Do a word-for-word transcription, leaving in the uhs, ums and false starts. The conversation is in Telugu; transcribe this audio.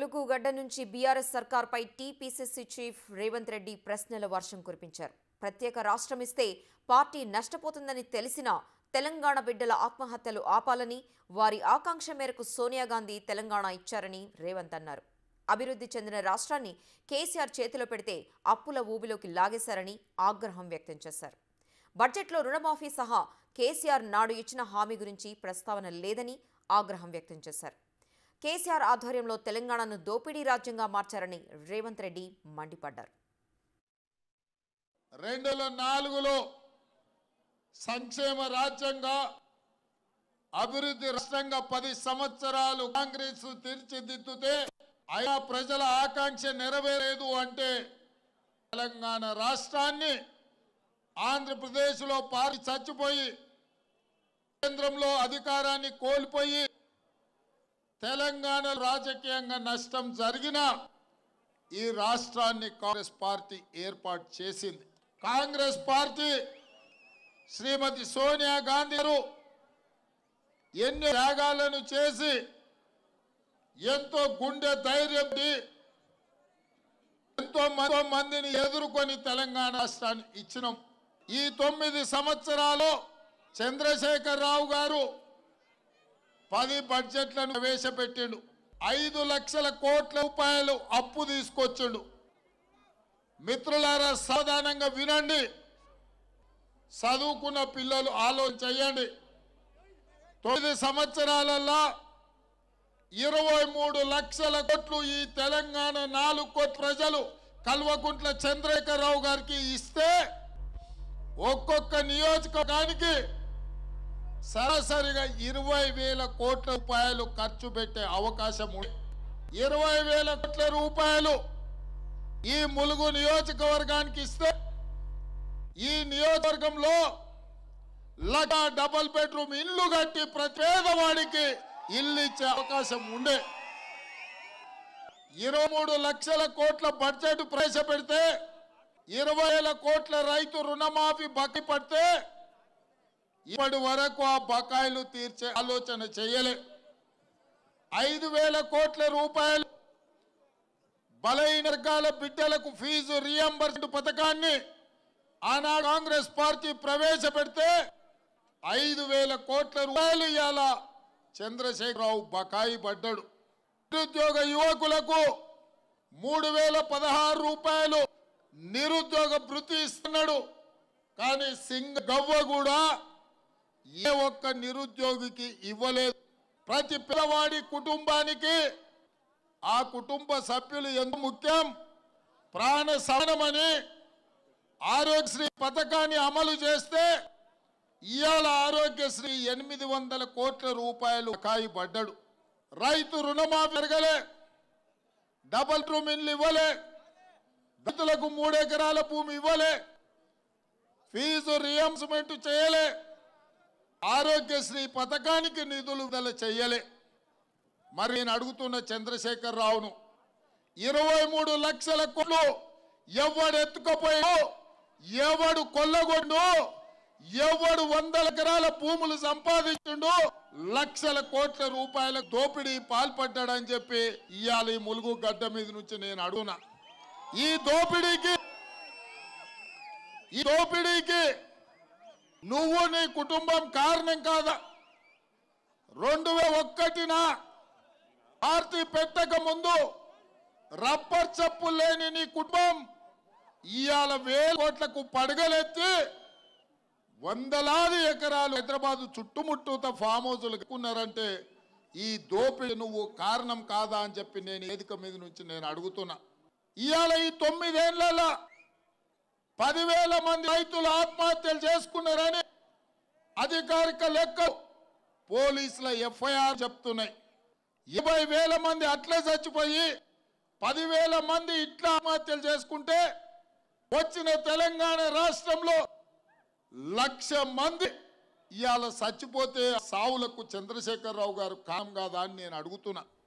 ములుగు గడ్డ నుంచి బీఆర్ఎస్ సర్కార్పై టీపీసీసీ చీఫ్ రేవంత్ రెడ్డి ప్రశ్నల వర్షం కురిపించారు. ప్రత్యేక రాష్ట్రం ఇస్తే పార్టీ నష్టపోతుందని తెలిసినా తెలంగాణ బిడ్డల ఆత్మహత్యలు ఆపాలని, వారి ఆకాంక్ష మేరకు సోనియా గాంధీ తెలంగాణ ఇచ్చారని రేవంత్ అన్నారు. అభివృద్ధి చెందిన రాష్ట్రాన్ని కేసీఆర్ చేతిలో పెడితే అప్పుల ఊబిలోకి లాగేశారని ఆగ్రహం వ్యక్తం చేశారు. బడ్జెట్లో రుణమాఫీ సహా కేసీఆర్ నాడు ఇచ్చిన హామీ గురించి ప్రస్తావన లేదని ఆగ్రహం వ్యక్తం చేశారు. కేసీఆర్ ఆధ్వర్యంలో తెలంగాణను దోపిడీ రాజ్యంగా మార్చారని రేవంత్ రెడ్డి మండిపడ్డారు. రెండు వేల నాలుగులో సంక్షేమ రాజ్యంగా అభివృద్ధి రాష్ట్రంగా పది సంవత్సరాలు కాంగ్రెస్ తీర్చిదిద్దుతే ఆయా ప్రజల ఆకాంక్ష నెరవేరేదు అంటే తెలంగాణ రాష్ట్రాన్ని ఆంధ్రప్రదేశ్లో పార్టీ చచ్చిపోయి కేంద్రంలో అధికారాన్ని కోల్పోయి తెలంగాణ రాజకీయంగా నష్టం జరిగిన ఈ రాష్ట్రాన్ని కాంగ్రెస్ పార్టీ ఏర్పాటు చేసింది. కాంగ్రెస్ పార్టీ శ్రీమతి సోనియా గాంధీ గారు ఎన్ని త్యాగాలను చేసి ఎంతో గుండె ధైర్యం ఎంతో మందిని ఎదుర్కొని తెలంగాణ రాష్ట్రాన్ని ఇచ్చినాం. ఈ తొమ్మిది సంవత్సరాలు చంద్రశేఖర్ రావు గారు పది బడ్జెట్లను ప్రవేశపెట్టిండు. ఐదు లక్షల కోట్ల రూపాయలు అప్పు తీసుకొచ్చిండు. మిత్రులారా, సాధారణంగా వినండి, చదువుకున్న పిల్లలు ఆలోచన చేయండి. తొమ్మిది సంవత్సరాలలో ఇరవై మూడు లక్షల కోట్లు ఈ తెలంగాణ నాలుగు కోట్ల ప్రజలు కల్వకుంట్ల చంద్రశేఖర్ రావు గారికి ఇస్తే ఒక్కొక్క నియోజకవర్గానికి సరాసరిగా ఇరవై వేల కోట్ల రూపాయలు ఖర్చు పెట్టే అవకాశం ఉంది. ఇరవై వేల కోట్ల రూపాయలు ఈ ములుగు నియోజకవర్గానికి ఇస్తే ఈ నియోజకవర్గంలో లక్ష డబుల్ బెడ్రూమ్ ఇల్లు కట్టి ప్రతి పేదవాడికి ఇల్లు ఇచ్చే అవకాశం ఉండే. ఇరవై మూడు లక్షల కోట్ల బడ్జెట్ ప్రవేశపెడితే ఇరవై వేల కోట్ల రైతు రుణమాఫీ బాకీ పడితే ఇప్పటి వరకు ఆ బకాయిలు తీర్చే ఆలోచన చేయలే. ఐదు వేల కోట్ల రూపాయలు బలహీన వర్గాల బిడ్డలకు ఫీజు రీఎంబర్స్మెంట్ పథకాన్ని ఆనాడు కాంగ్రెస్ పార్టీ ప్రవేశపెడితే ఐదు వేల కోట్ల రూపాయలు ఇవాళ చంద్రశేఖరరావు బకాయి పడ్డాడు. నిరుద్యోగ యువకులకు మూడు వేల పదహారు రూపాయలు నిరుద్యోగ భృతి ఇస్తున్నాడు. కానీ సింగ గవ్వ కూడా ఏ ఒక్క నిరుద్యోగికి ఇవ్వలేదు. ప్రతి పిల్లవాడి కుటుంబానికి ఆ కుటుంబ సభ్యులు ఎంత ముఖ్యం, ప్రాణ సమానమని ఆరోగ్యశ్రీ పథకాన్ని అమలు చేస్తే ఇవాళ ఆరోగ్యశ్రీ ఎనిమిది వందల కోట్ల రూపాయలు బకాయి పడ్డాడు. రైతు రుణమాఫీ పెరగలే, డబల్ రూమ్ ఇల్లు ఇవ్వలే, రైతులకు మూడు ఎకరాల భూమి ఇవ్వలే, ఫీజు రియంబర్స్మెంట్ చేయలే, ఆరోగ్యశ్రీ పథకానికి నిధులు విడుదల చేయలే. మరి నేను అడుగుతున్న చంద్రశేఖర్ రావును, ఇరవై మూడు లక్షల కోట్లు ఎవడు ఎత్తుకపోయాడు, ఎవడు కొల్లగొండు, ఎవడు వందల ఎకరాల భూములు సంపాదించుండు, లక్షల కోట్ల రూపాయల దోపిడీ పాల్పడ్డాడని చెప్పి ఇవాళ ఈ ములుగు గడ్డ మీద నుంచి నేను అడుగునా. ఈ దోపిడీకి ఈ దోపిడీకి నువ్వు నీ కుటుంబం కారణం కాదా? రెండు వేల ఒక్కటిన పార్టీ పెట్టక ముందు రబ్బర్ చప్పు లేని నీ కుటుంబం ఇవాళ వేల కోట్లకు పడగలెత్తి వందలాది ఎకరాలు హైదరాబాద్ చుట్టుముట్టూత ఫామ్ హౌజులు కట్టుకున్నారంటే ఈ దోపిడీ నువ్వు కారణం కాదా అని చెప్పి నేను వేదిక మీద నుంచి నేను అడుగుతున్నా. ఇవాళ ఈ తొమ్మిదేళ్ల పదివేల మంది రైతులు ఆత్మహత్యలు చేసుకున్నారని అధికారిక లెక్క పోలీసుల ఎఫ్ఐఆర్ చెప్తున్నాయి. ఇరవై వేల మంది అట్లే చచ్చిపోయి పదివేల మంది ఇట్లా ఆత్మహత్యలు చేసుకుంటే వచ్చిన తెలంగాణ రాష్ట్రంలో లక్ష మంది ఇవాళ చచ్చిపోతే సావులకు చంద్రశేఖర్ రావు గారు కాం కాదా అని నేను అడుగుతున్నా.